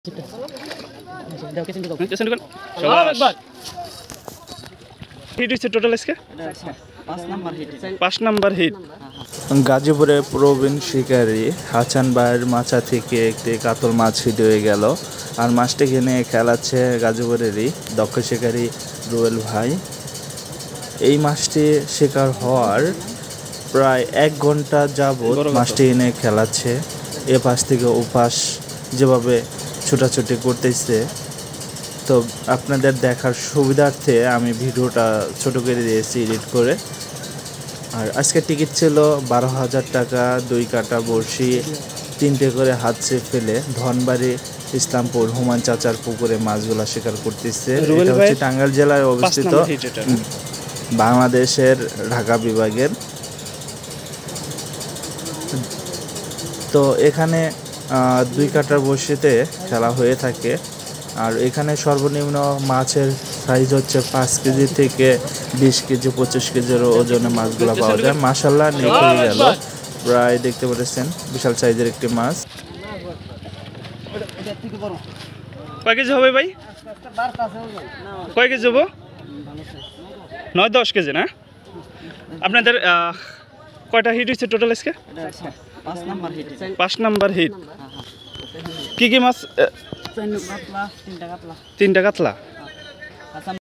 গাজীপুরের প্রবীণ শিকারী হাসান ভাইয়ের মাছা থেকে একটি কাতল মাছ হিট হয়ে গেল। আর মাছটি কিনে খেলাচ্ছে গাজীপুরেরই দক্ষ শিকারী রুয়েল ভাই। এই মাছটি শিকার হওয়ার প্রায় 1 ঘন্টা যাবৎ মাছটি এনে খেলাচ্ছে। এ পাশ থেকে ওপাশ যেভাবে ছোটাছুটি করতেছে, তো আপনাদের দেখার সুবিধার্থে আমি ভিডিওটা ছোট করে দিয়েছি এডিট করে। আর আজকের টিকিট ছিল 12,000 টাকা, 2 কাটা বড়শি, 3টে করে হাত ছিপ ফেলে ধনবাড়ি ইসলামপুর হুমায়ুন চাচার পুকুরে মাছগুলা শিকার করতেছে। এটা হচ্ছে টাঙ্গাইল জেলায় অবস্থিত, বাংলাদেশের ঢাকা বিভাগের। তো এখানে 2 কাটার বড়শিতে খেলা হয়ে থাকে। আর এখানে সর্বনিম্ন মাছের সাইজ হচ্ছে 5 কেজি থেকে 20 কেজি 25 কেজির ওজনে মাছগুলো পাওয়া যায়। মাশাআল্লাহ নিয়ে হয়ে গেল, প্রায় দেখতে পাচ্ছেন বিশাল সাইজের একটি মাছ। কয় কেজি হবে ভাই? কয় কেজি হবো? 9-10 কেজি না? আপনাদের কয়টা হিট হয়েছে টোটাল আজকে? 5 নাম্বার হিট। কি কি মাছ? 3টা কাতলা।